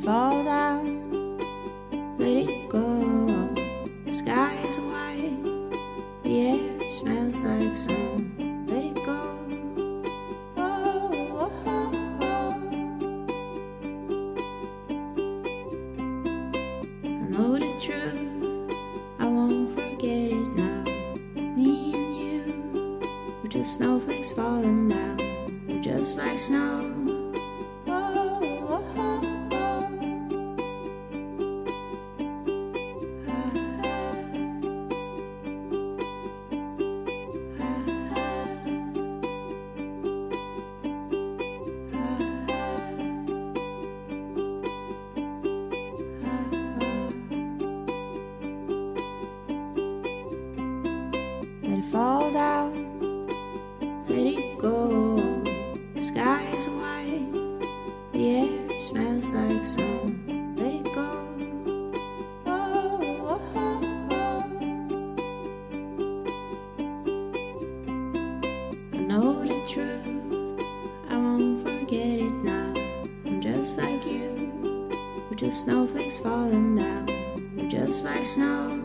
fall down, let it go. The sky is white, the air smells like snow. Let it go. Oh, oh, oh, oh. I know the truth, I won't forget it now. Me and you, we're just snowflakes falling down. We're just like snow. Let it fall down, let it go. The sky is white, the air smells like snow. Let it go. Oh, oh, oh, oh. I know the truth, I won't forget it now. I'm just like you, we're just snowflakes falling down. We're just like snow.